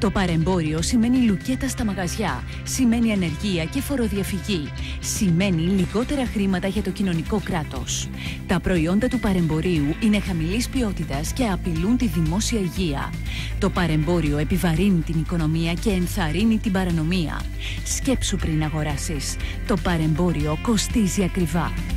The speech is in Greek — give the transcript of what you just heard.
Το παρεμπόριο σημαίνει λουκέτα στα μαγαζιά, σημαίνει ανεργία και φοροδιαφυγή, σημαίνει λιγότερα χρήματα για το κοινωνικό κράτος. Τα προϊόντα του παρεμπορίου είναι χαμηλής ποιότητας και απειλούν τη δημόσια υγεία. Το παρεμπόριο επιβαρύνει την οικονομία και ενθαρρύνει την παρανομία. Σκέψου πριν αγοράσεις. Το παρεμπόριο κοστίζει ακριβά.